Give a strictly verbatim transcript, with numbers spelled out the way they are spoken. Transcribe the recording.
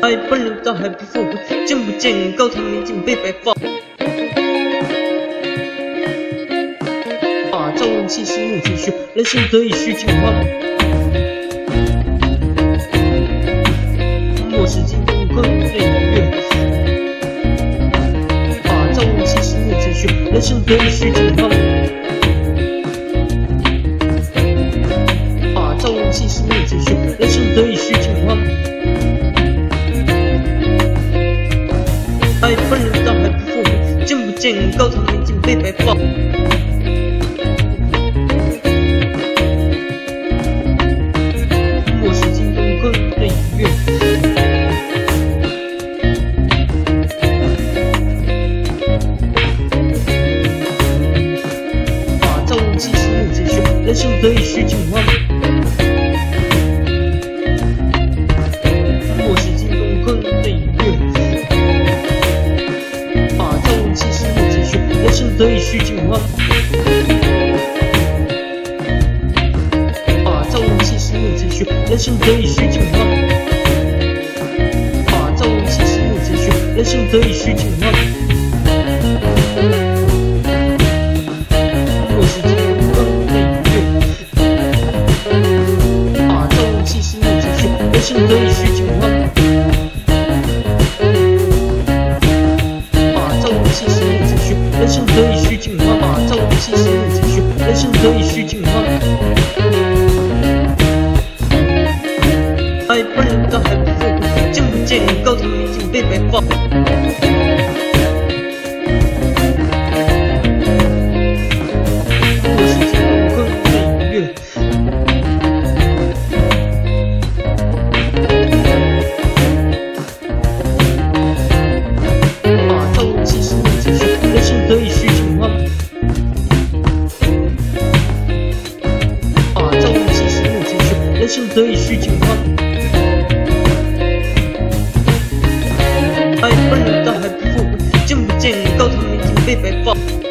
爱不留到还不后悔，见不见高堂明镜被白发。啊，朝闻夕死暮成雪，人生得意须尽欢。莫使金钟困对月。啊，朝闻夕死暮成雪，人生得意须尽欢。啊，朝闻夕死暮成雪，人生得意须尽欢。 爱不留到还不后悔，见不见高堂明镜被白发。莫使金钟困对月。啊，朝闻夕死暮成雪，人生得意须尽欢。莫使金钟困对月。 人生得意须尽欢。啊，朝闻夕死暮成雪，人生得意须尽欢。啊，朝闻夕死暮成雪，人生得意须尽欢。莫使金钟困对月。啊，朝闻夕死暮成雪，人生得意须尽欢。 人生得意须尽欢，啊！朝闻夕死暮成雪，人生得意须尽欢。爱不留到还不后悔，见不见高堂明镜被白发。莫使金钟困对月。啊！朝闻夕死暮成雪，人生得意须尽欢。啊，朝闻夕死暮成雪，人生得意须尽欢。爱不留到还不后悔，见不见高堂明镜被白发。